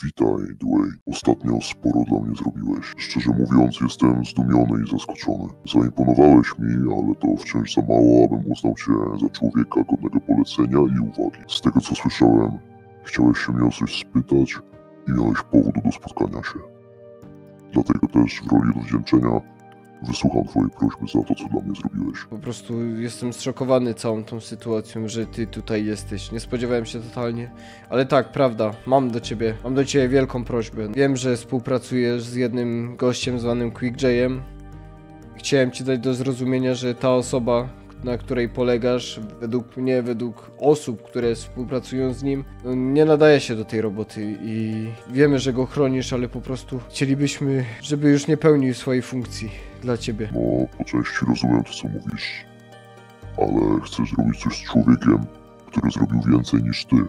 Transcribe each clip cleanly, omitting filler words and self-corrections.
Witaj, Dwayne. Ostatnio sporo dla mnie zrobiłeś. Szczerze mówiąc, jestem zdumiony i zaskoczony. Zaimponowałeś mi, ale to wciąż za mało, abym uznał cię za człowieka godnego polecenia i uwagi. Z tego co słyszałem, chciałeś się mnie o coś spytać i miałeś powód do spotkania się. Dlatego też w roli odwdzięczenia wysłucham twojej prośby za to, co dla mnie zrobiłeś. Po prostu jestem zszokowany całą tą sytuacją, że ty tutaj jesteś. Nie spodziewałem się totalnie. Ale tak, prawda, mam do ciebie wielką prośbę. Wiem, że współpracujesz z jednym gościem zwanym QuickJ'em. Chciałem ci dać do zrozumienia, że ta osoba, na której polegasz, według mnie, według osób, które współpracują z nim, no, nie nadaje się do tej roboty i wiemy, że go chronisz, ale po prostu chcielibyśmy, żeby już nie pełnił swojej funkcji dla ciebie. No, po części rozumiem to, co mówisz, ale chcę zrobić coś z człowiekiem, który zrobił więcej niż ty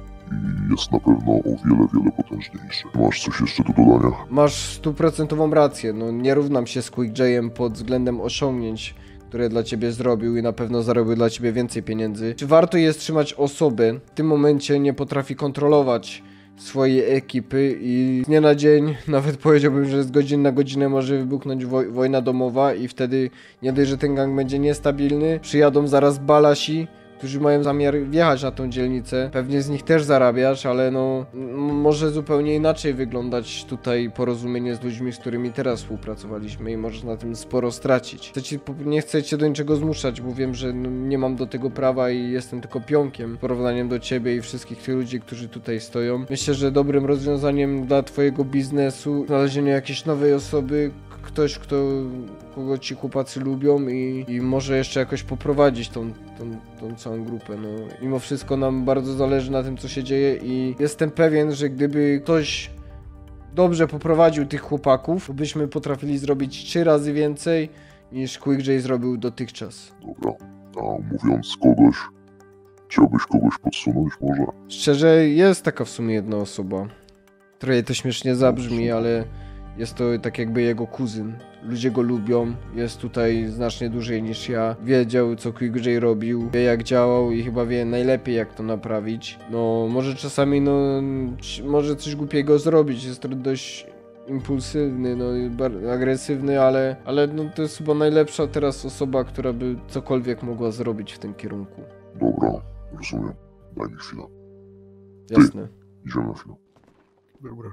i jest na pewno o wiele potężniejszy. Masz coś jeszcze do dodania? Masz 100% rację, no nie równam się z QuickJ'em pod względem osiągnięć, które dla ciebie zrobił i na pewno zarobił dla ciebie więcej pieniędzy. Czy warto jest trzymać osobę, w tym momencie nie potrafi kontrolować swojej ekipy i z dnia na dzień, nawet powiedziałbym, że z godziny na godzinę może wybuchnąć wojna domowa i wtedy nie dość, że ten gang będzie niestabilny, przyjadą zaraz balasi, którzy mają zamiar wjechać na tą dzielnicę. Pewnie z nich też zarabiasz, ale no może zupełnie inaczej wyglądać tutaj porozumienie z ludźmi, z którymi teraz współpracowaliśmy i możesz na tym sporo stracić. Nie chcę cię do niczego zmuszać, bo wiem, że no, nie mam do tego prawa i jestem tylko pionkiem w porównaniu do ciebie i wszystkich tych ludzi, którzy tutaj stoją. Myślę, że dobrym rozwiązaniem dla twojego biznesu znalezienie jakiejś nowej osoby, ktoś, kogo ci chłopacy lubią i może jeszcze jakoś poprowadzić tą całą grupę. No, mimo wszystko nam bardzo zależy na tym, co się dzieje i jestem pewien, że gdyby ktoś dobrze poprowadził tych chłopaków, to byśmy potrafili zrobić 3 razy więcej niż QuickJ zrobił dotychczas. Dobra, a mówiąc kogoś, chciałbyś kogoś podsunąć może? Szczerze, jest taka w sumie jedna osoba. Trochę to śmiesznie zabrzmi, ale jest to tak jakby jego kuzyn. Ludzie go lubią, jest tutaj znacznie dłużej niż ja. Wiedział, co QuickJ robił, wie jak działał i chyba wie najlepiej, jak to naprawić. No, może czasami, może coś głupiego zrobić, jest dość impulsywny, agresywny, ale no, to jest chyba najlepsza teraz osoba, która by cokolwiek mogła zrobić w tym kierunku. Dobra, rozumiem. Daj mi chwilę. Jasne. Idziemy na chwilę. Dobra.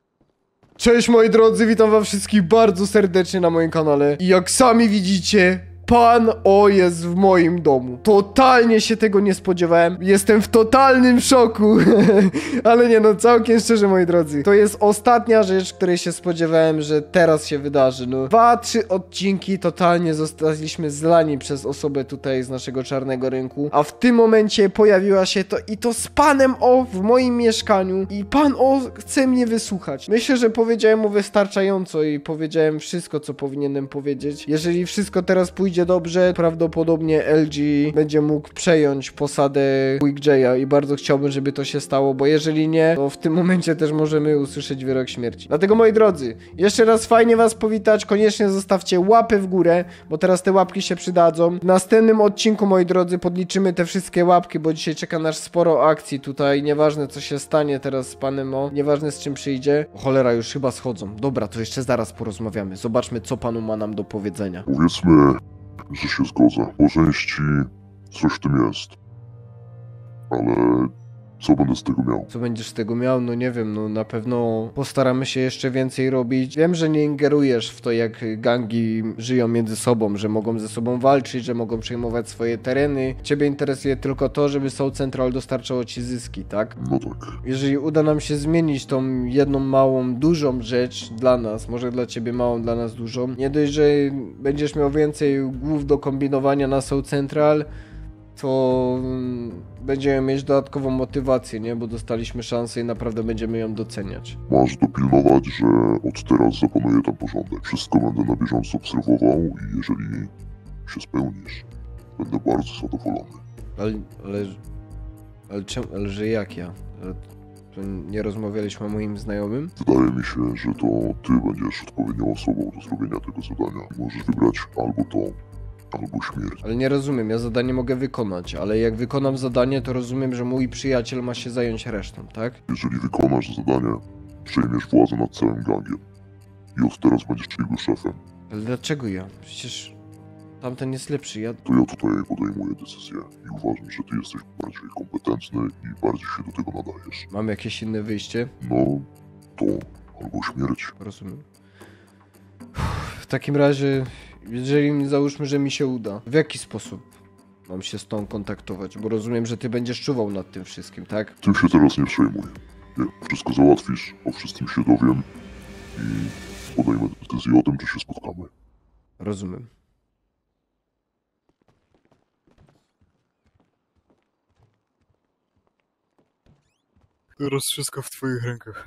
Cześć moi drodzy, witam wam wszystkich bardzo serdecznie na moim kanale. I jak sami widzicie, Pan O jest w moim domu. Totalnie się tego nie spodziewałem. Jestem w totalnym szoku. Ale nie no, całkiem szczerze moi drodzy. To jest ostatnia rzecz, której się spodziewałem, że teraz się wydarzy. No, 2-3 odcinki totalnie zostaliśmy zlani przez osobę tutaj z naszego czarnego rynku. A w tym momencie pojawiła się to z Panem O w moim mieszkaniu. I Pan O chce mnie wysłuchać. Myślę, że powiedziałem mu wystarczająco i powiedziałem wszystko, co powinienem powiedzieć. Jeżeli wszystko teraz pójdzie dobrze, prawdopodobnie LG będzie mógł przejąć posadę QuickJ'a i bardzo chciałbym, żeby to się stało, bo jeżeli nie, to w tym momencie też możemy usłyszeć wyrok śmierci. Dlatego moi drodzy, jeszcze raz fajnie was powitać, koniecznie zostawcie łapy w górę, bo teraz te łapki się przydadzą. W następnym odcinku, moi drodzy, podliczymy te wszystkie łapki, bo dzisiaj czeka nas sporo akcji tutaj, nieważne co się stanie teraz z Panem O, nieważne z czym przyjdzie. O, cholera, już chyba schodzą. Dobra, to jeszcze zaraz porozmawiamy, zobaczmy co Panu ma nam do powiedzenia. Powiedzmy, że się zgodzę. Po części coś w tym jest. Ale co będę z tego miał? Co będziesz z tego miał? No nie wiem, no na pewno postaramy się jeszcze więcej robić. Wiem, że nie ingerujesz w to, jak gangi żyją między sobą, że mogą ze sobą walczyć, że mogą przejmować swoje tereny. Ciebie interesuje tylko to, żeby South Central dostarczało ci zyski, tak? No tak. Jeżeli uda nam się zmienić tą jedną małą, dużą rzecz dla nas, może dla ciebie małą, dla nas dużą, nie dość, że będziesz miał więcej głów do kombinowania na South Central, to będziemy mieć dodatkową motywację, nie? Bo dostaliśmy szansę i naprawdę będziemy ją doceniać. Masz dopilnować, że od teraz zapanuje tam porządek. Wszystko będę na bieżąco obserwował i jeżeli się spełnisz, będę bardzo zadowolony. Ale że jak ja? To nie rozmawialiśmy o moim znajomym? Wydaje mi się, że to ty będziesz odpowiednią osobą do zrobienia tego zadania. Możesz wybrać albo to, albo śmierć. Ale nie rozumiem, ja zadanie mogę wykonać, ale jak wykonam zadanie, to rozumiem, że mój przyjaciel ma się zająć resztą, tak? Jeżeli wykonasz zadanie, przejmiesz władzę nad całym gangiem. I od teraz będziesz jego szefem. Ale dlaczego ja? Przecież tamten jest lepszy, ja... To ja tutaj podejmuję decyzję i uważam, że ty jesteś bardziej kompetentny i bardziej się do tego nadajesz. Mam jakieś inne wyjście? No, to albo śmierć. Rozumiem. W takim razie, jeżeli załóżmy, że mi się uda, w jaki sposób mam się z tą kontaktować? Bo rozumiem, że ty będziesz czuwał nad tym wszystkim, tak? Tym się teraz nie przejmuj. Jak wszystko załatwisz, o wszystkim się dowiem i podejmę decyzję o tym, czy się spotkamy. Rozumiem. Teraz wszystko w twoich rękach.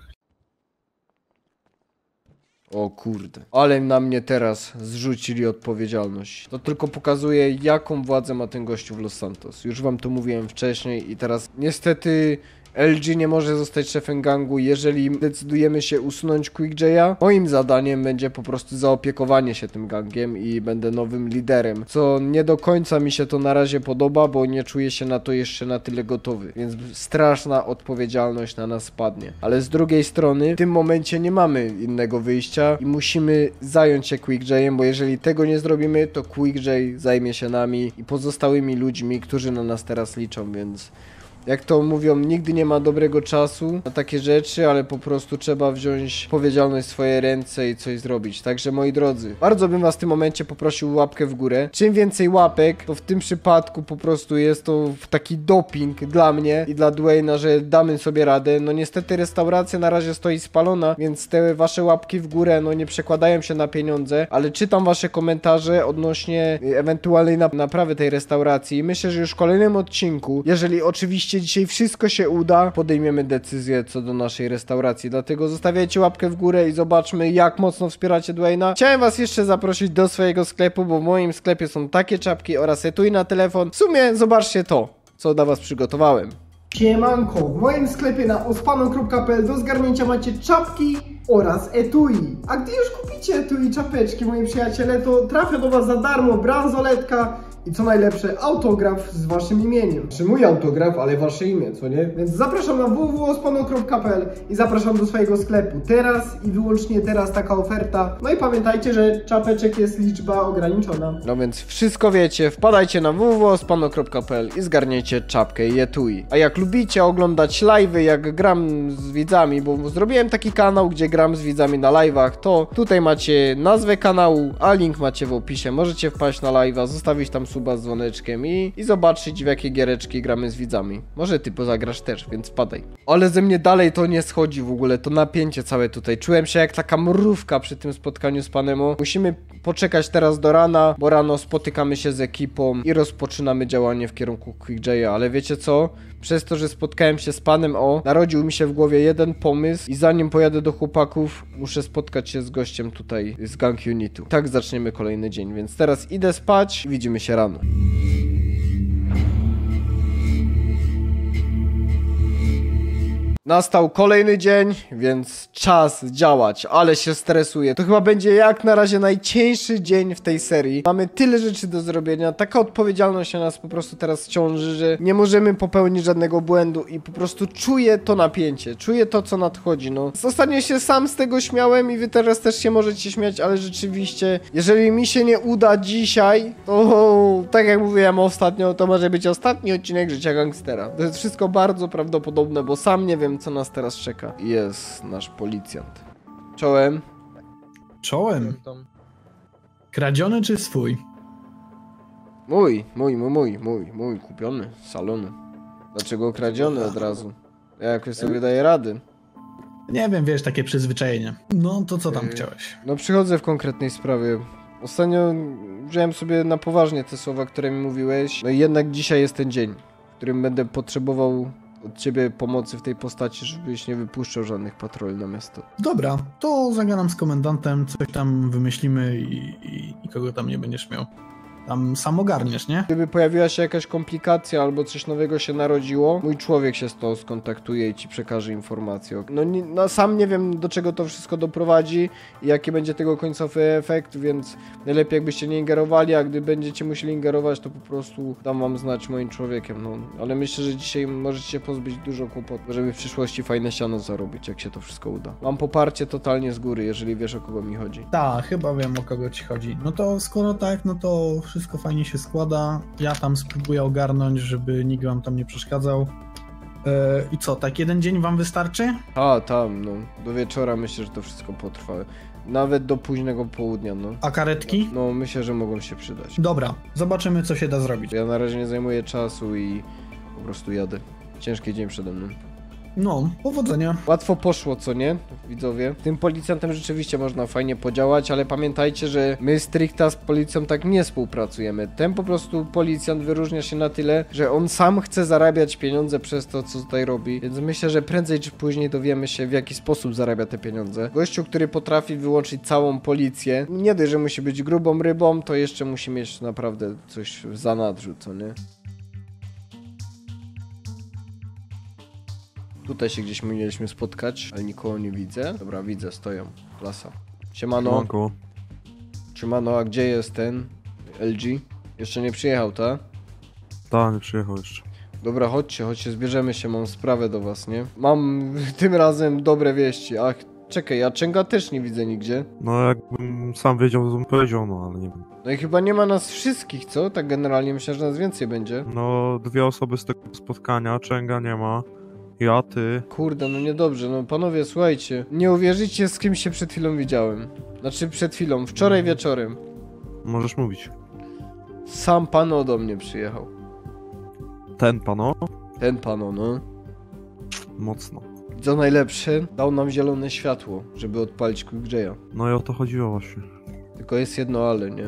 O kurde. Ale na mnie teraz zrzucili odpowiedzialność. To tylko pokazuje, jaką władzę ma ten gościu w Los Santos. Już wam to mówiłem wcześniej i teraz niestety LG nie może zostać szefem gangu, jeżeli decydujemy się usunąć Quick J'a. Moim zadaniem będzie po prostu zaopiekowanie się tym gangiem i będę nowym liderem, co nie do końca mi się to na razie podoba, bo nie czuję się na to jeszcze na tyle gotowy, więc straszna odpowiedzialność na nas spadnie. Ale z drugiej strony w tym momencie nie mamy innego wyjścia i musimy zająć się Quick J'em, bo jeżeli tego nie zrobimy, to Quick J zajmie się nami i pozostałymi ludźmi, którzy na nas teraz liczą, więc... Jak to mówią, nigdy nie ma dobrego czasu na takie rzeczy, ale po prostu trzeba wziąć odpowiedzialność w swoje ręce i coś zrobić. Także moi drodzy, bardzo bym was w tym momencie poprosił o łapkę w górę. Czym więcej łapek, to w tym przypadku po prostu jest to taki doping dla mnie i dla Dwayna, że damy sobie radę. No niestety restauracja na razie stoi spalona, więc te wasze łapki w górę no nie przekładają się na pieniądze, ale czytam wasze komentarze odnośnie ewentualnej naprawy tej restauracji. Myślę, że już w kolejnym odcinku, jeżeli oczywiście dzisiaj wszystko się uda, podejmiemy decyzję co do naszej restauracji, dlatego zostawiajcie łapkę w górę i zobaczmy, jak mocno wspieracie Dwayna. Chciałem was jeszcze zaprosić do swojego sklepu, bo w moim sklepie są takie czapki oraz etui na telefon. W sumie zobaczcie to, co dla was przygotowałem. Siemanko, w moim sklepie na ospano.pl do zgarnięcia macie czapki oraz etui. A gdy już kupicie etui i czapeczki, moi przyjaciele, to trafia do was za darmo bransoletka i co najlepsze, autograf z waszym imieniem. Czy mój autograf, ale wasze imię, co nie? Więc zapraszam na www.ospano.pl i zapraszam do swojego sklepu. Teraz i wyłącznie teraz taka oferta. No i pamiętajcie, że czapeczek jest liczba ograniczona. No więc wszystko wiecie, wpadajcie na www.ospano.pl i zgarniecie czapkę i etui. A jak lubicie oglądać live'y, jak gram z widzami, bo zrobiłem taki kanał, gdzie gram z widzami na live'ach, to tutaj macie nazwę kanału, a link macie w opisie. Możecie wpaść na live'a, zostawić tam suba z dzwoneczkiem i zobaczyć, w jakie giereczki gramy z widzami. Może ty pozagrasz też, więc wpadaj. Ale ze mnie dalej to nie schodzi w ogóle, to napięcie całe tutaj. Czułem się jak taka mrówka przy tym spotkaniu z Panemo. Musimy poczekać teraz do rana, bo rano spotykamy się z ekipą i rozpoczynamy działanie w kierunku Quick J'a, ale wiecie co? Przez to, że spotkałem się z Panem O, narodził mi się w głowie jeden pomysł i zanim pojadę do chłopaków, muszę spotkać się z gościem tutaj z Gang Unitu. Tak zaczniemy kolejny dzień, więc teraz idę spać i widzimy się rano. Nastał kolejny dzień, więc czas działać, ale się stresuję. To chyba będzie jak na razie najcięższy dzień w tej serii. Mamy tyle rzeczy do zrobienia, taka odpowiedzialność na nas po prostu teraz ciąży, że nie możemy popełnić żadnego błędu i po prostu czuję to napięcie, czuję to, co nadchodzi, no. Ostatnio się sam z tego śmiałem i wy teraz też się możecie śmiać, ale rzeczywiście, jeżeli mi się nie uda dzisiaj, to tak jak mówiłem ostatnio, to może być ostatni odcinek życia gangstera. To jest wszystko bardzo prawdopodobne, bo sam nie wiem, co nas teraz czeka. Jest nasz policjant. Czołem. Czołem? Kradziony czy swój? Mój, kupiony z salonu. Dlaczego kradziony od razu? Ja jakoś sobie daję rady. Nie wiem, wiesz, takie przyzwyczajenie. No to co tam chciałeś? No przychodzę w konkretnej sprawie. Ostatnio wziąłem sobie na poważnie te słowa, które mi mówiłeś. No i jednak dzisiaj jest ten dzień, w którym będę potrzebował od ciebie pomocy w tej postaci, żebyś nie wypuszczał żadnych patroli na miasto. Dobra, to zagadam z komendantem, coś tam wymyślimy i nikogo tam nie będziesz miał. tam sam ogarniesz, nie? Gdyby pojawiła się jakaś komplikacja albo coś nowego się narodziło, mój człowiek się z tą skontaktuje i ci przekaże informację. No sam nie wiem, do czego to wszystko doprowadzi i jaki będzie tego końcowy efekt, więc najlepiej jakbyście nie ingerowali, a gdy będziecie musieli ingerować, to po prostu dam wam znać moim człowiekiem, no. Ale myślę, że dzisiaj możecie się pozbyć dużo kłopotów, żeby w przyszłości fajne siano zarobić, jak się to wszystko uda. Mam poparcie totalnie z góry, jeżeli wiesz, o kogo mi chodzi. Tak, chyba wiem, o kogo ci chodzi. No to skoro tak, no to wszystko fajnie się składa. Ja tam spróbuję ogarnąć, żeby nikt wam tam nie przeszkadzał. I co, tak jeden dzień wam wystarczy? Tam, no. Do wieczora myślę, że to wszystko potrwa. Nawet do późnego południa, no. A karetki? No, myślę, że mogą się przydać. Dobra, zobaczymy, co się da zrobić. Ja na razie nie zajmuję czasu i po prostu jadę. Ciężki dzień przede mną. No, powodzenia. Łatwo poszło, co nie, widzowie? Tym policjantem rzeczywiście można fajnie podziałać, ale pamiętajcie, że my stricte z policją tak nie współpracujemy. Ten po prostu policjant wyróżnia się na tyle, że on sam chce zarabiać pieniądze przez to, co tutaj robi. Więc myślę, że prędzej czy później dowiemy się, w jaki sposób zarabia te pieniądze. Gościu, który potrafi wyłączyć całą policję, nie dość, że musi być grubą rybą, to jeszcze musi mieć naprawdę coś w zanadrzu, co nie? Tutaj się gdzieś mieliśmy spotkać, ale nikogo nie widzę. Dobra, widzę, stoją. Klasa. Siemano. Siemano, a gdzie jest ten LG? Jeszcze nie przyjechał, ta? Tak, nie przyjechał jeszcze. Dobra, chodźcie, zbierzemy się, mam sprawę do was, nie? Mam tym razem dobre wieści. Ach, czekaj, ja Czenga też nie widzę nigdzie. No jakbym sam wiedział, to bym powiedział, no ale nie wiem. No i chyba nie ma nas wszystkich, co? Tak generalnie myślę, że nas więcej będzie. No, 2 osoby z tego spotkania, Czenga nie ma. Ja, ty. Kurde, no niedobrze, no panowie, słuchajcie. Nie uwierzycie, z kim się przed chwilą widziałem. Znaczy przed chwilą, wczoraj wieczorem. Możesz mówić. Sam pano do mnie przyjechał. Ten pano? Ten pano, no. Mocno. Co najlepsze, dał nam zielone światło, żeby odpalić QuickJ'a. No i o to chodziło właśnie. Tylko jest jedno ale, nie?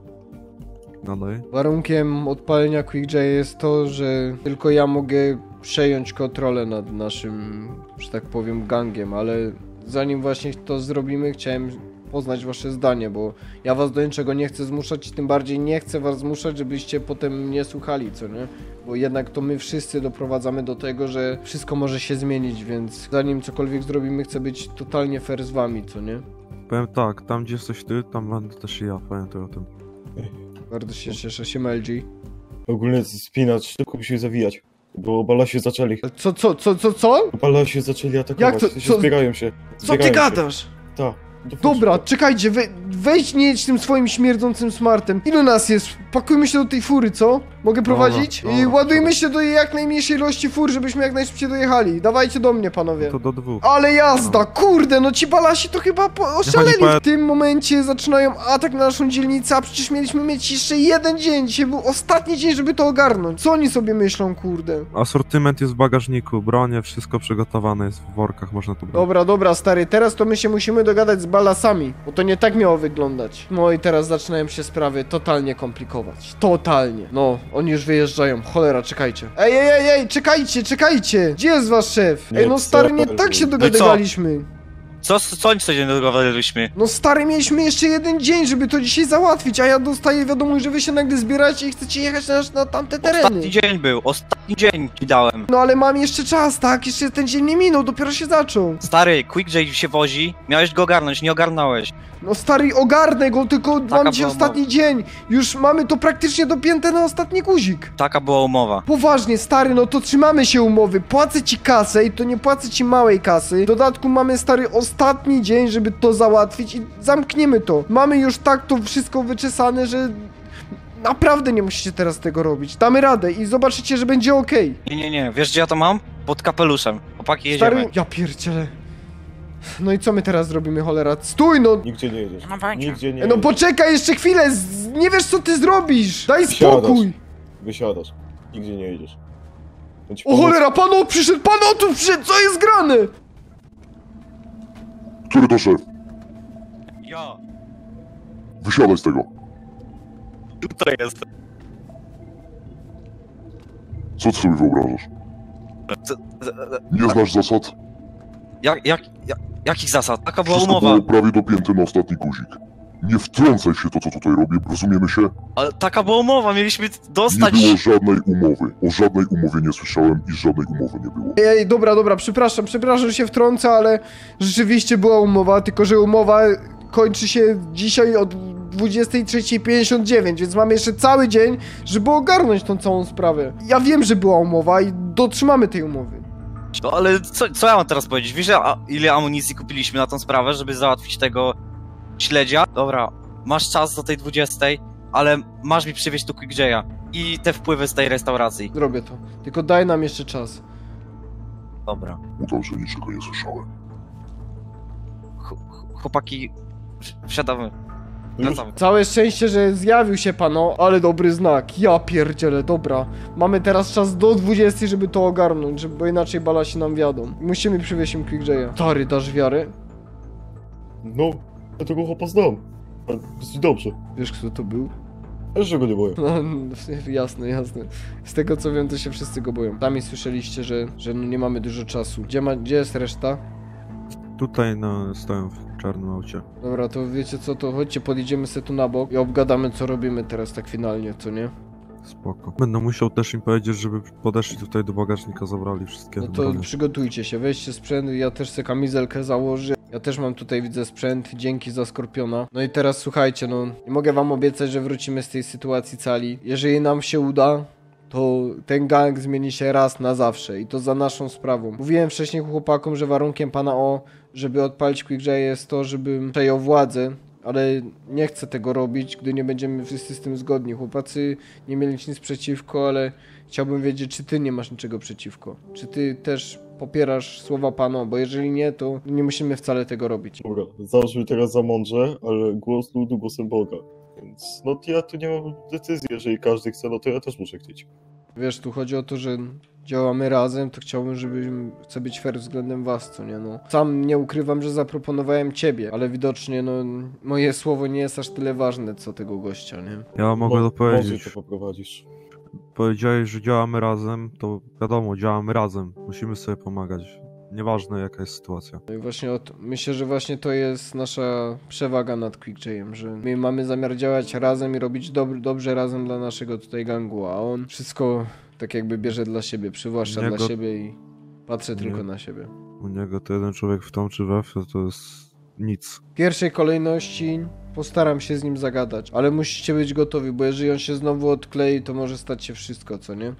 Dalej. Warunkiem odpalenia QuickJ'a jest to, że tylko ja mogę przejąć kontrolę nad naszym, że tak powiem, gangiem, ale zanim właśnie to zrobimy, chciałem poznać wasze zdanie, bo ja was do niczego nie chcę zmuszać, tym bardziej nie chcę was zmuszać, żebyście potem nie słuchali, co nie? Bo jednak to my wszyscy doprowadzamy do tego, że wszystko może się zmienić, więc zanim cokolwiek zrobimy, chcę być totalnie fair z wami, co nie? Powiem tak, tam gdzie jesteś ty, tam będę też i ja, pamiętaj o tym. Bardzo się cieszę, się LG. Ogólnie spinacz, szybko musimy zawijać. Bo balasie zaczęli. Co? Balasie zaczęli atakować. Jak to? Co? Zbiegają się. Co ty gadasz? Tak. Dobra, czekajcie, wejdź nie jedź tym swoim śmierdzącym smartem. Ilu nas jest? Pakujmy się do tej fury, co? Mogę prowadzić? Dobra, I ładujmy się do jak najmniejszej ilości fur, żebyśmy jak najszybciej dojechali. Dawajcie do mnie, panowie. To do 2. Ale jazda, kurde, no ci balasi to chyba oszaleli. powiem- W tym momencie zaczynają atak na naszą dzielnicę, a przecież mieliśmy mieć jeszcze jeden dzień. Dzisiaj był ostatni dzień, żeby to ogarnąć. Co oni sobie myślą, kurde? Asortyment jest w bagażniku, bronie, wszystko przygotowane jest w workach, można to brać. Dobra, stary, teraz to my się musimy dogadać z balasami, bo to nie tak miało wyglądać. No i teraz zaczynają się sprawy totalnie komplikować. Totalnie. No, oni już wyjeżdżają. Cholera, czekajcie. Ej, czekajcie! Gdzie jest wasz szef? Ej, no stary, nie tak się dogadywaliśmy. Co oni sobie dogadaliśmy? No stary, mieliśmy jeszcze jeden dzień, żeby to dzisiaj załatwić, a ja dostaję wiadomość, że wy się nagle zbieracie i chcecie jechać na tamte tereny. Ostatni dzień ci dałem. No ale mam jeszcze czas, tak? Jeszcze ten dzień nie minął, dopiero się zaczął. Stary, QuickJ się wozi, miałeś go ogarnąć, nie ogarnąłeś. No stary, ogarnę go, tylko mam dzisiaj była ostatni dzień. Już mamy to praktycznie dopięte na ostatni guzik. Taka była umowa. Poważnie, stary, no to trzymamy się umowy. Płacę ci kasę i to nie płacę ci małej kasy. W dodatku mamy, stary, ostatni dzień, żeby to załatwić i zamkniemy to. Mamy już tak to wszystko wyczesane, że naprawdę nie musicie teraz tego robić. Damy radę i zobaczycie, że będzie okej. Nie, wiesz gdzie ja to mam? Pod kapeluszem. Chłopaki, jedziemy. Stary, ja pierdzielę. No i co my teraz zrobimy, cholera? Stój, no! Nigdzie nie jedziesz. Nigdzie nie No jedziesz. poczekaj jeszcze chwilę! Nie wiesz, co ty zrobisz! Daj Wysiadasz. spokój! Wysiadasz. Nigdzie nie jedziesz. Ja ci O pomóc- cholera, pan przyszedł! Pan tu przyszedł! Co jest grane? Który to szef? Ja, Wysiadaj z tego. tutaj jestem. Co ty sobie wyobrażasz? Nie znasz zasad? Jakich zasad? Taka była Wszystko umowa. było prawie dopięte na ostatni guzik. Nie wtrącaj się to, co tutaj robię, rozumiemy się? Ale taka była umowa, mieliśmy Nie dostać... było żadnej umowy. O żadnej umowie nie słyszałem i żadnej umowy nie było. Ej, dobra, przepraszam, że się wtrącę, ale rzeczywiście była umowa, tylko że umowa kończy się dzisiaj od 23:59, więc mamy jeszcze cały dzień, żeby ogarnąć tą całą sprawę. Ja wiem, że była umowa i dotrzymamy tej umowy. No ale co ja mam teraz powiedzieć? Wiesz, ile amunicji kupiliśmy na tą sprawę, żeby załatwić tego śledzia? Dobra, masz czas do tej 20, ale masz mi przywieźć tu Quick J'a i te wpływy z tej restauracji. Zrobię to, tylko daj nam jeszcze czas. Dobra. Udał, że niczego nie słyszałem. Chłopaki, wsiadamy. Już? Wracamy. Całe szczęście, że zjawił się pan, ale dobry znak. Ja pierdzielę, dobra. Mamy teraz czas do 20, żeby to ogarnąć, bo inaczej balasi nam wiadą. Musimy przywieźć im Quick J'a. Stary, dasz wiarę? No, ja tego chłopa znam. Ale dosyć dobrze. Wiesz, kto to był? Ale że go nie boję. No, jasne. Z tego co wiem, to się wszyscy go boją. Sami słyszeliście, że no nie mamy dużo czasu. Gdzie jest reszta? Tutaj stoją w czarnym aucie. Dobra, to wiecie co, to chodźcie, podjedziemy sobie tu na bok i obgadamy, co robimy teraz tak finalnie, co nie? Spoko. Będę musiał też im powiedzieć, żeby podeszli tutaj do bagażnika, zabrali wszystkie No to bronie. przygotujcie się, weźcie sprzęt, ja też sobie kamizelkę założę. Ja też mam tutaj, widzę, sprzęt, dzięki za Skorpiona. No i teraz słuchajcie, no, nie mogę wam obiecać, że wrócimy z tej sytuacji cali. Jeżeli nam się uda, to ten gang zmieni się raz na zawsze i to za naszą sprawą. Mówiłem wcześniej chłopakom, że warunkiem pana O, żeby odpalić Quick J jest to, żebym przejął władzę, ale nie chcę tego robić, gdy nie będziemy wszyscy z tym zgodni. Chłopacy nie mieli nic przeciwko, ale chciałbym wiedzieć, czy ty nie masz niczego przeciwko. Czy ty też popierasz słowa pana, bo jeżeli nie, to nie musimy wcale tego robić. Dobra, zabrzmi teraz za mądrze, ale głos ludu głosem Boga. Więc no ja tu nie mam decyzji, jeżeli każdy chce, no to ja też muszę chcieć. Wiesz, tu chodzi o to, że działamy razem, to chciałbym, chcę być fair względem was, co nie, no. Sam nie ukrywam, że zaproponowałem ciebie, ale widocznie, no, moje słowo nie jest aż tyle ważne, co tego gościa, nie? Ja mogę Może dopowiedzieć. to poprowadzisz. Powiedziałeś, że działamy razem, to wiadomo, działamy razem. Musimy sobie pomagać. Nieważne jaka jest sytuacja. No i właśnie myślę, że właśnie to jest nasza przewaga nad Quick J'em, że my mamy zamiar działać razem i robić dobrze razem dla naszego tutaj gangu, a on wszystko tak jakby bierze dla siebie, przywłaszcza dla siebie i patrzy tylko na siebie. U niego to jeden człowiek w tą czy we w, to jest nic. W pierwszej kolejności postaram się z nim zagadać, ale musicie być gotowi, bo jeżeli on się znowu odklei, to może stać się wszystko, co nie?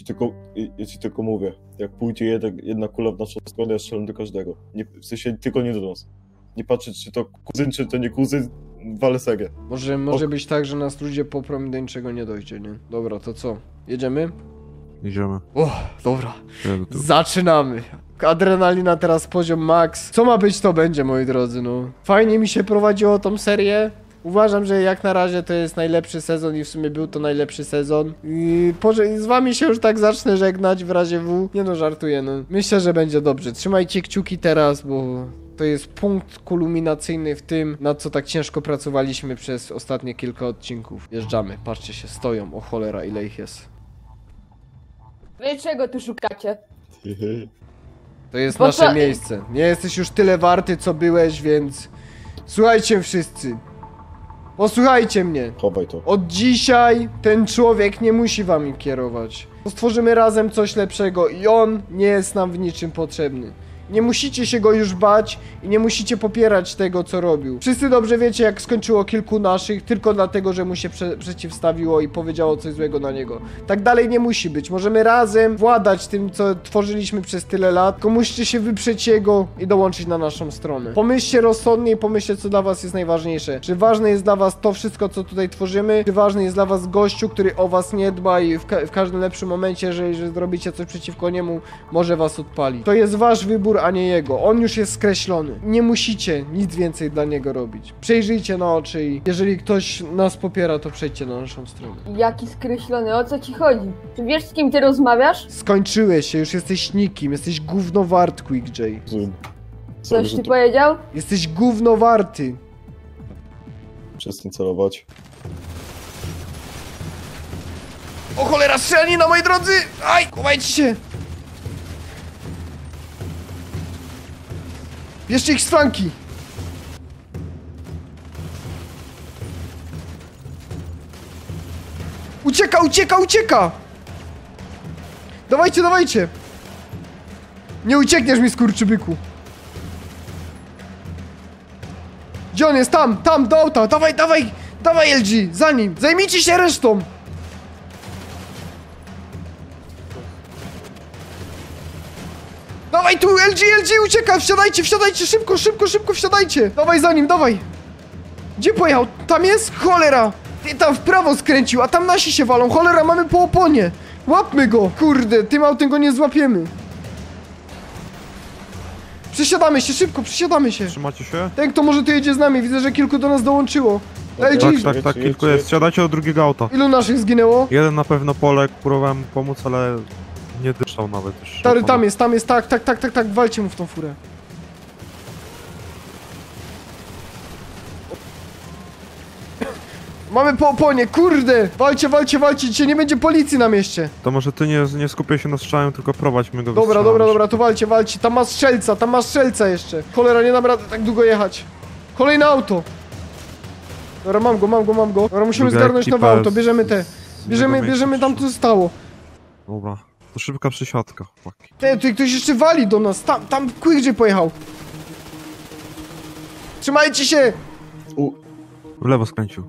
Ja ci tylko mówię, jak pójdzie jedna kula w naszą stronę, ja strzelam do każdego. Nie, w sensie tylko nie do nas. Nie patrzeć, czy to kuzyn, czy to nie kuzyn, walę serię. Może być tak, że nas ludzie poprą i do niczego nie dojdzie, nie? Dobra, to co? Jedziemy? Idziemy. O, dobra. Ja tu. Zaczynamy. Adrenalina teraz poziom max. Co ma być, to będzie, moi drodzy, no. Fajnie mi się prowadziło tą serię. Uważam, że jak na razie to jest najlepszy sezon i w sumie był to najlepszy sezon. I z wami się już tak zacznę żegnać w razie W. Nie no, żartuję, no. Myślę, że będzie dobrze. Trzymajcie kciuki teraz, bo to jest punkt kulminacyjny w tym, nad co tak ciężko pracowaliśmy przez ostatnie kilka odcinków. Jeżdżamy, patrzcie się, stoją. O cholera, ile ich jest. Wy czego tu szukacie? To jest Bo nasze co- miejsce. Nie jesteś już tyle warty, co byłeś, więc... Słuchajcie wszyscy. Posłuchajcie mnie. Chowaj to. Od dzisiaj ten człowiek nie musi wami kierować. Stworzymy razem coś lepszego i on nie jest nam w niczym potrzebny. Nie musicie się go już bać i nie musicie popierać tego, co robił. Wszyscy dobrze wiecie, jak skończyło kilku naszych, tylko dlatego, że mu się przeciwstawiło i powiedziało coś złego na niego. Tak dalej nie musi być. Możemy razem władać tym, co tworzyliśmy przez tyle lat, tylko musicie się wyprzeć jego i dołączyć na naszą stronę. Pomyślcie rozsądnie i pomyślcie, co dla was jest najważniejsze. Czy ważne jest dla was to wszystko, co tutaj tworzymy? Czy ważny jest dla was gościu, który o was nie dba i w każdym lepszym momencie, jeżeli zrobicie coś przeciwko niemu, może was odpali. To jest wasz wybór, a nie jego. On już jest skreślony. Nie musicie nic więcej dla niego robić. Przejrzyjcie na oczy i jeżeli ktoś nas popiera, to przejdźcie na naszą stronę. Jaki skreślony, o co ci chodzi? Ty wiesz, z kim ty rozmawiasz? Skończyłeś się, już jesteś nikim. Jesteś gówno wart, Quick J. Kuzyn. Coś ty powiedział? Jesteś gówno warty. Przestań celować. O cholera, strzelnina, moi drodzy! Aj, chowajcie się! Bierzcie ich z flanki! Ucieka, ucieka, ucieka! Dawajcie, dawajcie! Nie uciekniesz mi, skurczybyku! Gdzie on jest? Tam, tam, do auta! Dawaj, dawaj! Dawaj, LG! Za nim! Zajmijcie się resztą! Dawaj tu, LG, ucieka! Wsiadajcie, wsiadajcie! Szybko, szybko, szybko, wsiadajcie! Dawaj za nim, dawaj! Gdzie pojechał? Tam jest? Cholera! Ty tam w prawo skręcił, a tam nasi się walą! Cholera, mamy po oponie! Łapmy go! Kurde, tym autem go nie złapiemy! Przesiadamy się, szybko, przesiadamy się! Trzymacie się? Ten, kto może tu jedzie z nami, widzę, że kilku do nas dołączyło. LG, Tak, kilku jest. Siadajcie do drugiego auta. ilu naszych zginęło? Jeden na pewno Polek, próbowałem mu pomóc, ale nie dyszał nawet już. Stary, tam jest, tak, walcie mu w tą furę. Mamy po oponie, kurde! Walcie, dzisiaj nie będzie policji na mieście. To może ty nie skupiaj się na strzałem, tylko prowadźmy go. Dobra, to walcie. Tam ma strzelca jeszcze. Cholera, nie dam rady tak długo jechać. Kolejne auto. Dobra, mam go. Dobra, musimy Druga zgarnąć ekipa nowe auto, z- bierzemy te. z Bierzemy innego tam, co zostało. Dobra, to szybka przesiadka, chłopaki. Tutaj ktoś jeszcze wali do nas. Tam Quickjay pojechał. Trzymajcie się! W lewo skręcił.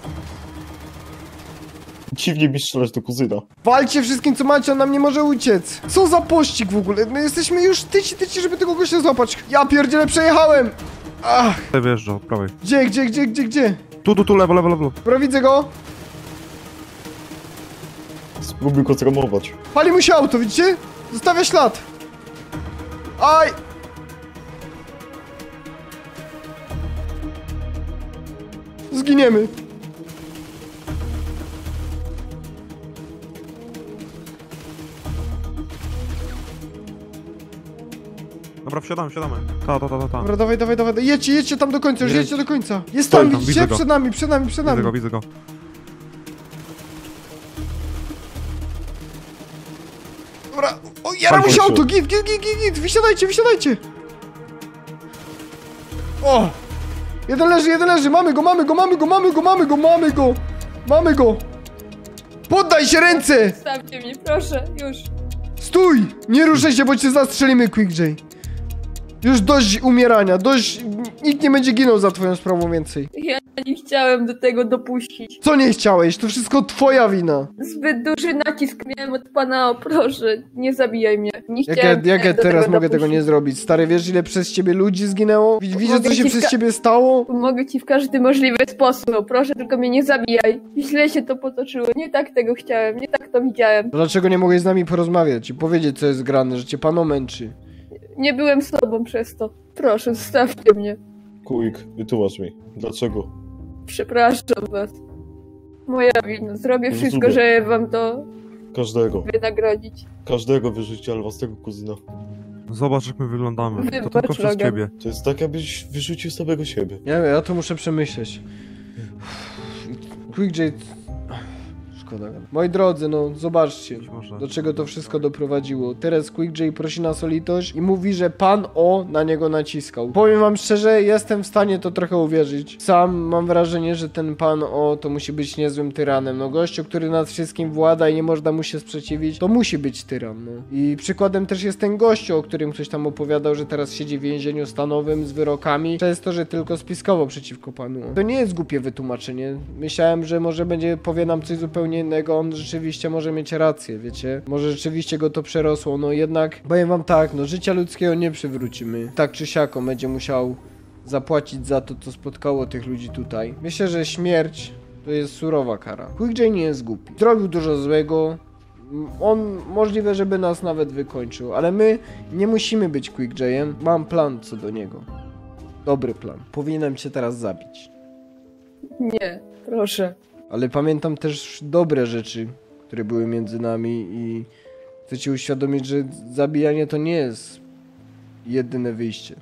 Dziwnie mi strzelać do kuzyna. Walcie wszystkim, co macie, on nam nie może uciec. Co za pościg w ogóle? My jesteśmy już tyci, żeby tego gościa złapać. Ja pierdzielę, przejechałem! Ach, Tutaj wjeżdża, od prawej. gdzie? Tu, lewo. Dobra, widzę go. Spróbuj go zramować. Pali mu się auto, widzicie? Zostawia ślad. Aj! Zginiemy. Dobra, wsiadamy. Ta. Dobra, dawaj. Jedźcie tam do końca, już Jedź. jedźcie do końca. Jest Stoi tam, tam, widzicie? widzę go. Przed nami. Widzę go. Dobra, o, jara mu się auto, git, wysiadajcie. O! Jeden leży, mamy go. Poddaj się, ręce! Zostawcie mnie, proszę, już. Stój! Nie ruszaj się, bo cię zastrzelimy, Quickjay. Już dość umierania, nikt nie będzie ginął za twoją sprawą więcej. Ja nie chciałem do tego dopuścić. Co nie chciałeś? To wszystko twoja wina. Zbyt duży nacisk miałem od pana, o proszę, nie zabijaj mnie. Nie chciałem Jak ja do teraz mogę tego dopuścić. nie zrobić? Stary, wiesz ile przez ciebie ludzi zginęło? Widzisz Mogę co się ci przez ciebie stało? Pomogę ci w każdy możliwy sposób, proszę, tylko mnie nie zabijaj. Źle się to potoczyło, nie tak tego chciałem, nie tak to widziałem. Dlaczego nie mogłeś z nami porozmawiać i powiedzieć co jest grane, że cię pano męczy? Nie byłem sobą przez to. Proszę, zostawcie mnie. Quick, wytłumacz mi. Dlaczego? Przepraszam was. Moja wina. Zrobię wszystko, Rozumiem. żeby wam to Każdego. wynagrodzić. Każdego wyrzucić, ale własnego kuzyna. Zobacz, jak my wyglądamy. To Wybacz, tylko przez Logan. ciebie. To jest tak, jakbyś wyrzucił samego siebie. Ja to muszę przemyśleć. Quickjay... Szkoda. Moi drodzy, no zobaczcie, Być może. do czego to wszystko doprowadziło. Teraz Quickjay prosi nas o litość i mówi, że pan O na niego naciskał. Powiem wam szczerze, jestem w stanie to trochę uwierzyć. Sam mam wrażenie, że ten pan O to musi być niezłym tyranem. No gościu, który nad wszystkim włada i nie można mu się sprzeciwić, to musi być tyran, no. I przykładem też jest ten gościu, o którym ktoś tam opowiadał, że teraz siedzi w więzieniu stanowym z wyrokami, przez to, że tylko spiskował przeciwko panu O. To nie jest głupie wytłumaczenie. Myślałem, że może powie nam coś zupełnie innego, on rzeczywiście może mieć rację, wiecie? Może rzeczywiście go to przerosło, no jednak powiem wam tak, no życia ludzkiego nie przywrócimy. Tak czy siak on będzie musiał zapłacić za to, co spotkało tych ludzi tutaj. Myślę, że śmierć to jest surowa kara. Quickjay nie jest głupi. Zrobił dużo złego. On możliwe, żeby nas nawet wykończył, ale my nie musimy być Quickjayem. Mam plan co do niego. Dobry plan. Powinienem cię teraz zabić. Nie, proszę. Ale pamiętam też dobre rzeczy, które były między nami i chcę ci uświadomić, że zabijanie to nie jest jedyne wyjście.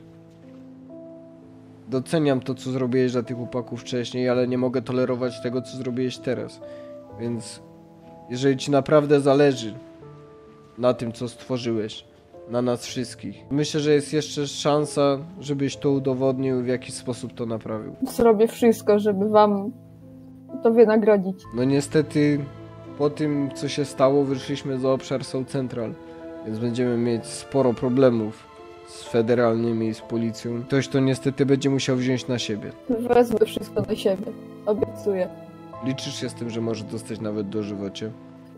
Doceniam to, co zrobiłeś dla tych chłopaków wcześniej, ale nie mogę tolerować tego, co zrobiłeś teraz. Więc jeżeli ci naprawdę zależy na tym, co stworzyłeś, na nas wszystkich, myślę, że jest jeszcze szansa, żebyś to udowodnił i w jakiś sposób to naprawił. Zrobię wszystko, żeby wam to wynagrodzić. No niestety po tym, co się stało, wyszliśmy za obszar South Central, więc będziemy mieć sporo problemów z federalnymi, z policją. Ktoś to niestety będzie musiał wziąć na siebie. Wezmę wszystko na siebie. Obiecuję. Liczysz się z tym, że może dostać nawet dożywocie?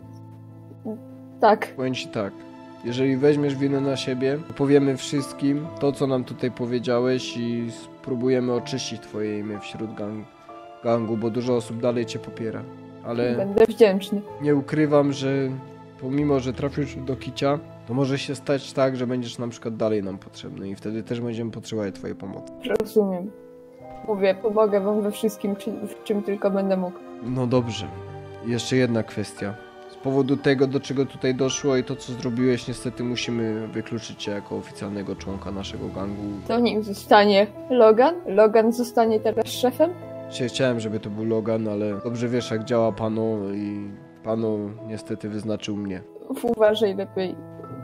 Tak. Powiem ci tak. Jeżeli weźmiesz winę na siebie, powiemy wszystkim to, co nam tutaj powiedziałeś i spróbujemy oczyścić twoje imię wśród gangu, bo dużo osób dalej cię popiera. Ale Będę wdzięczny. nie ukrywam, że pomimo, że trafisz do kicia, to może się stać tak, że będziesz na przykład dalej nam potrzebny i wtedy też będziemy potrzebować twojej pomocy. Rozumiem. Mówię, pomogę wam we wszystkim, w czym tylko będę mógł. No dobrze. Jeszcze jedna kwestia. Z powodu tego, do czego tutaj doszło i to, co zrobiłeś, niestety musimy wykluczyć cię jako oficjalnego członka naszego gangu. To nim zostanie Logan? Logan zostanie teraz szefem? Chciałem, żeby to był Logan, ale dobrze wiesz, jak działa Pano i Pano niestety wyznaczył mnie. Uważaj lepiej.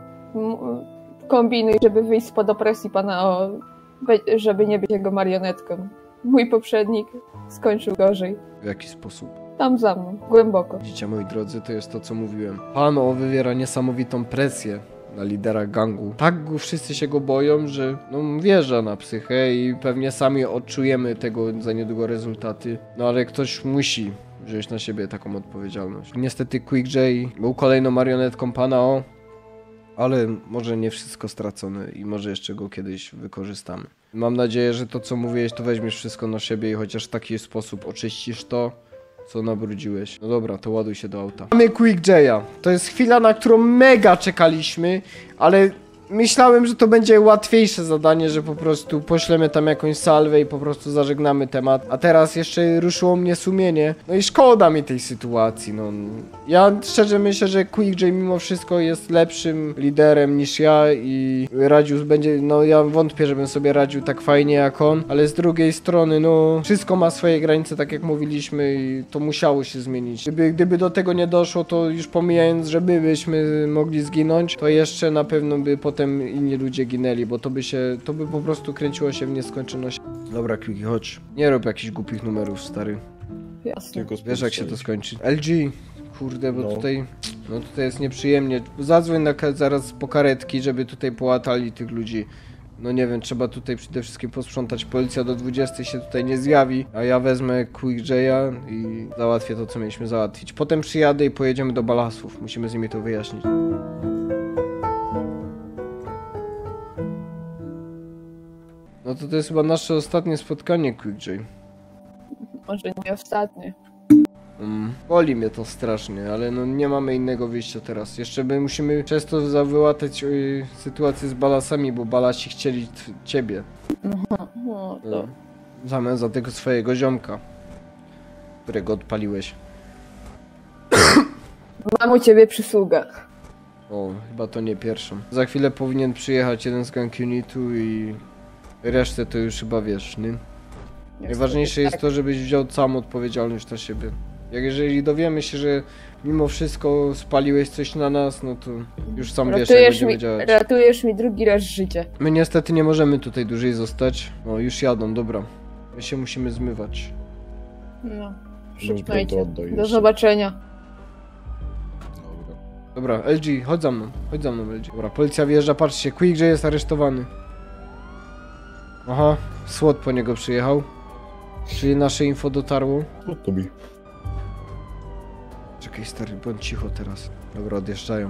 Kombinuj, żeby wyjść spod opresji pana żeby nie być jego marionetką. Mój poprzednik skończył gorzej. W jaki sposób? Tam za mną, głęboko. Widzicie, moi drodzy, to jest to, co mówiłem. Pano wywiera niesamowitą presję na lidera gangu. Tak wszyscy się go boją, że wjeżdża na psychę i pewnie sami odczujemy tego za niedługo rezultaty. No ale ktoś musi wziąć na siebie taką odpowiedzialność. Niestety Quick J był kolejną marionetką Pana ale może nie wszystko stracone i może jeszcze go kiedyś wykorzystamy. Mam nadzieję, że to, co mówiłeś, to weźmiesz wszystko na siebie i chociaż w taki sposób oczyścisz to, co nabrudziłeś. No dobra, to ładuj się do auta. Mamy Quick J'a. To jest chwila, na którą mega czekaliśmy, ale myślałem, że to będzie łatwiejsze zadanie, że po prostu poślemy tam jakąś salwę i po prostu zażegnamy temat. A teraz jeszcze ruszyło mnie sumienie. No i szkoda mi tej sytuacji, no. Ja szczerze myślę, że Quick J mimo wszystko jest lepszym liderem niż ja i radził będzie, no ja wątpię, żebym sobie radził tak fajnie jak on, ale z drugiej strony, no wszystko ma swoje granice, tak jak mówiliśmy i to musiało się zmienić. Gdyby do tego nie doszło, to już pomijając, że my byśmy mogli zginąć, to jeszcze na pewno by potem inni ludzie ginęli, bo to by po prostu kręciło się w nieskończoność. Dobra, Quickie, chodź. Nie rób jakichś głupich numerów, stary. Jasne. Wiesz, jak się to skończy. LG, kurde, bo tutaj jest nieprzyjemnie. Zadzwoń zaraz po karetki, żeby tutaj połatali tych ludzi. No nie wiem, trzeba tutaj przede wszystkim posprzątać. Policja do 20 się tutaj nie zjawi, a ja wezmę Quick J'a i załatwię to, co mieliśmy załatwić. Potem przyjadę i pojedziemy do Balasów. Musimy z nimi to wyjaśnić. No to jest chyba nasze ostatnie spotkanie, Quick J. Może nie ostatnie. Boli mnie to strasznie, ale no nie mamy innego wyjścia teraz. Jeszcze musimy przez to wyłatać sytuację z Balasami, bo Balasi chcieli ciebie. No to... W zamian za tego swojego ziomka, którego odpaliłeś. Mam u ciebie przysługę. O, chyba to nie pierwszą. Za chwilę powinien przyjechać jeden z gang unitu i resztę to już chyba wiesz, nie? Najważniejsze jest to, żebyś wziął całą odpowiedzialność na siebie. Jeżeli dowiemy się, że mimo wszystko spaliłeś coś na nas, no to już sam wiesz, jak będziemy działać. Ratujesz mi drugi raz życie. My niestety nie możemy tutaj dłużej zostać. O, już jadą, dobra. My się musimy zmywać. No, Dobra, to oddaj do jeszcze. zobaczenia. Dobra. Dobra, LG, chodź za mną, LG. Dobra, policja wjeżdża, patrzcie, Quick J jest aresztowany. Aha, SWAT po niego przyjechał. Czyli nasze info dotarło. No to mi. Czekaj, stary, bądź cicho teraz. Dobra, odjeżdżają.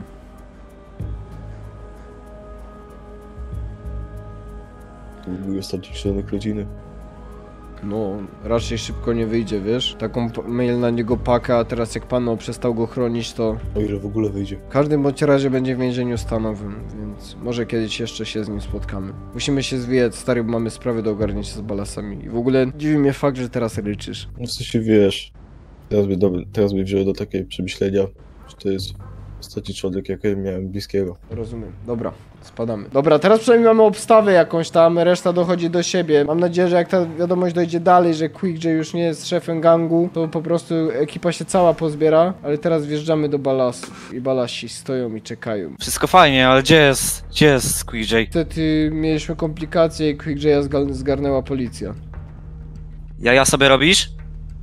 To był ostatni członek rodziny. No, raczej szybko nie wyjdzie, wiesz? Taką mail na niego pakę, a teraz jak pan przestał go chronić, to... O ile w ogóle wyjdzie. W każdym bądź razie będzie w więzieniu stanowym, więc może kiedyś jeszcze się z nim spotkamy. Musimy się zwijać, stary, bo mamy sprawy do ogarnięcia z Balasami. I w ogóle dziwi mnie fakt, że teraz ryczysz. No w sensie wiesz, teraz mnie wzięło do takiej przemyślenia, że to jest ostatni człowiek, jakiego miałem bliskiego. Rozumiem. Dobra, spadamy. Dobra, teraz przynajmniej mamy obstawę jakąś tam, reszta dochodzi do siebie. Mam nadzieję, że jak ta wiadomość dojdzie dalej, że Quick J już nie jest szefem gangu, to po prostu ekipa się cała pozbiera, ale teraz wjeżdżamy do Balasów i Balasi stoją i czekają. Wszystko fajnie, ale gdzie jest Quick J? Niestety mieliśmy komplikacje i Quick J'a zgarnęła policja. Ja sobie robisz?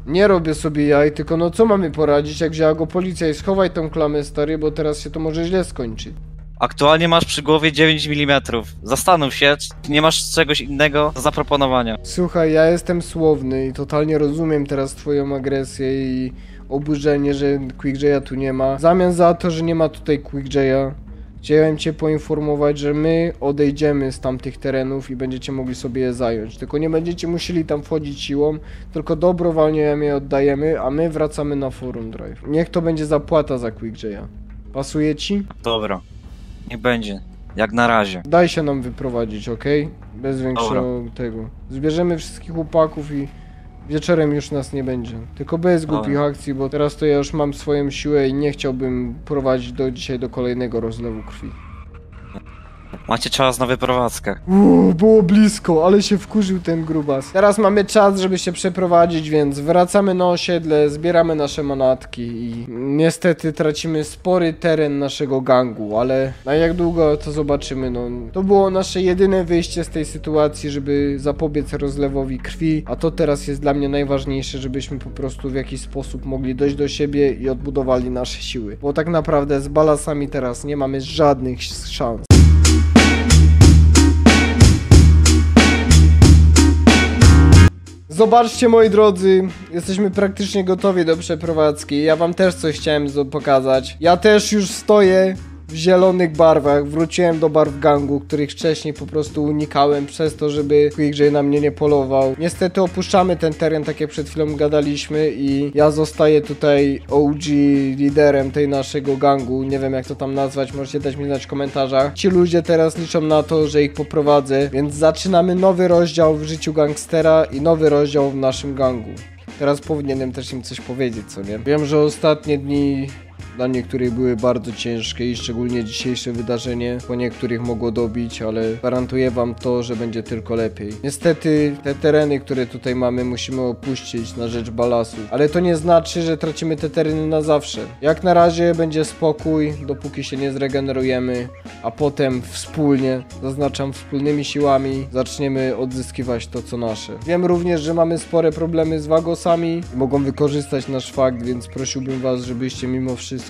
Nie robię sobie jaj, tylko no co mamy poradzić, jak wzięła go policja i schowaj tą klamę, stary, bo teraz się to może źle skończyć. Aktualnie masz przy głowie 9 mm. Zastanów się, czy nie masz czegoś innego do zaproponowania. Słuchaj, ja jestem słowny i totalnie rozumiem teraz twoją agresję i oburzenie, że QuickJ'a tu nie ma. W zamian za to, że nie ma tutaj QuickJ'a, chciałem cię poinformować, że my odejdziemy z tamtych terenów i będziecie mogli sobie je zająć. Tylko nie będziecie musieli tam wchodzić siłą, tylko dobrowolnie je oddajemy, a my wracamy na Forum Drive. Niech to będzie zapłata za QuickJ'a. Pasuje ci? Dobra, niech będzie. Jak na razie. Daj się nam wyprowadzić, okej? Bez większego tego. Zbierzemy wszystkich chłopaków i wieczorem już nas nie będzie. Tylko bez głupich akcji, bo teraz to ja już mam swoją siłę i nie chciałbym prowadzić dzisiaj do kolejnego rozlewu krwi. Macie czas na wyprowadzkę. Było blisko, ale się wkurzył ten grubas. Teraz mamy czas, żeby się przeprowadzić, więc wracamy na osiedle, zbieramy nasze manatki i niestety tracimy spory teren naszego gangu, ale na jak długo to zobaczymy, no. To było nasze jedyne wyjście z tej sytuacji, żeby zapobiec rozlewowi krwi, a to teraz jest dla mnie najważniejsze, żebyśmy po prostu w jakiś sposób mogli dojść do siebie i odbudowali nasze siły. Bo tak naprawdę z balasami teraz nie mamy żadnych szans. Zobaczcie, moi drodzy, jesteśmy praktycznie gotowi do przeprowadzki. Ja wam też coś chciałem pokazać. Ja też już stoję w zielonych barwach. Wróciłem do barw gangu, których wcześniej po prostu unikałem przez to, żeby QuickJ na mnie nie polował. Niestety opuszczamy ten teren, tak jak przed chwilą gadaliśmy, i ja zostaję tutaj OG liderem tej naszego gangu. Nie wiem, jak to tam nazwać, możecie dać mi znać w komentarzach. Ci ludzie teraz liczą na to, że ich poprowadzę, więc zaczynamy nowy rozdział w życiu gangstera i nowy rozdział w naszym gangu. Teraz powinienem też im coś powiedzieć, co nie? Wiem, że ostatnie dni dla niektórych były bardzo ciężkie i szczególnie dzisiejsze wydarzenie po niektórych mogło dobić, ale gwarantuję wam to, że będzie tylko lepiej. Niestety te tereny, które tutaj mamy, musimy opuścić na rzecz balasu, ale to nie znaczy, że tracimy te tereny na zawsze. Jak na razie będzie spokój, dopóki się nie zregenerujemy, a potem wspólnie, zaznaczam wspólnymi siłami, zaczniemy odzyskiwać to, co nasze. Wiem również, że mamy spore problemy z wagosami i mogą wykorzystać nasz fakt, więc prosiłbym was, żebyście mimo wszystko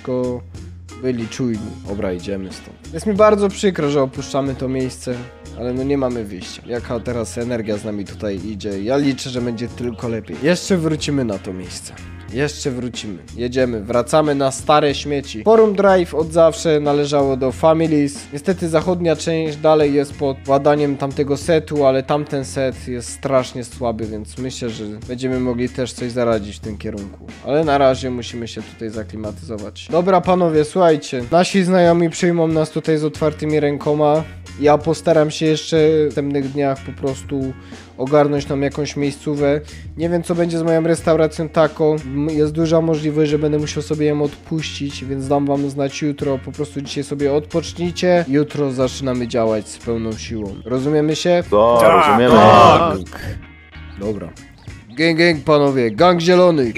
byli czujni. Dobra, idziemy stąd. Jest mi bardzo przykro, że opuszczamy to miejsce, ale no nie mamy wyjścia. Jaka teraz energia z nami tutaj idzie. Ja liczę, że będzie tylko lepiej. Jeszcze wrócimy na to miejsce. Jeszcze wrócimy. Jedziemy. Wracamy na stare śmieci. Forum Drive od zawsze należało do Families. Niestety zachodnia część dalej jest pod władaniem tamtego setu, ale tamten set jest strasznie słaby, więc myślę, że będziemy mogli też coś zaradzić w tym kierunku. Ale na razie musimy się tutaj zaklimatyzować. Dobra, panowie, słuchajcie. Nasi znajomi przyjmą nas tutaj z otwartymi rękoma. Ja postaram się jeszcze w następnych dniach po prostu ogarnąć nam jakąś miejscówę. Nie wiem, co będzie z moją restauracją Taco. Jest duża możliwość, że będę musiał sobie ją odpuścić, więc dam wam znać jutro. Po prostu dzisiaj sobie odpocznijcie. Jutro zaczynamy działać z pełną siłą. Rozumiemy się? Rozumiemy. Tak. Dobra. Gang, panowie, gang zielony.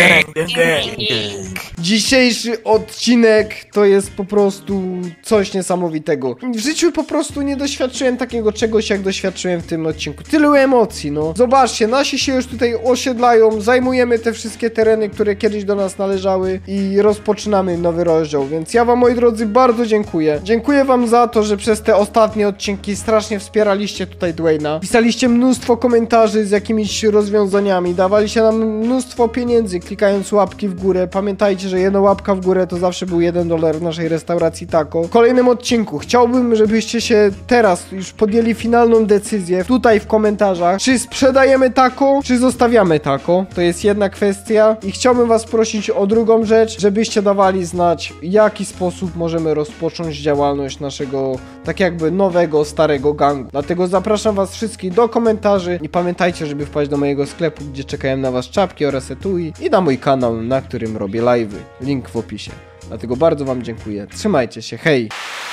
Dzisiejszy odcinek to jest po prostu coś niesamowitego. W życiu po prostu nie doświadczyłem takiego czegoś, jak doświadczyłem w tym odcinku. Tylu emocji, no. Zobaczcie, nasi się już tutaj osiedlają, zajmujemy te wszystkie tereny, które kiedyś do nas należały i rozpoczynamy nowy rozdział, więc ja wam, moi drodzy, bardzo dziękuję. Dziękuję wam za to, że przez te ostatnie odcinki strasznie wspieraliście tutaj Dwayna. Pisaliście mnóstwo komentarzy z jakimiś rozwiązaniami, dawaliście nam mnóstwo pieniędzy, klikając łapki w górę. Pamiętajcie, że jedna łapka w górę to zawsze był $1 w naszej restauracji Taco. W kolejnym odcinku chciałbym, żebyście się teraz już podjęli finalną decyzję tutaj w komentarzach, czy sprzedajemy Taco, czy zostawiamy Taco. To jest jedna kwestia i chciałbym was prosić o drugą rzecz, żebyście dawali znać, w jaki sposób możemy rozpocząć działalność naszego tak jakby nowego, starego gangu. Dlatego zapraszam was wszystkich do komentarzy i pamiętajcie, żeby wpaść do mojego sklepu, gdzie czekają na was czapki oraz etui i na mój kanał, na którym robię live'y. Link w opisie. Dlatego bardzo wam dziękuję. Trzymajcie się, hej!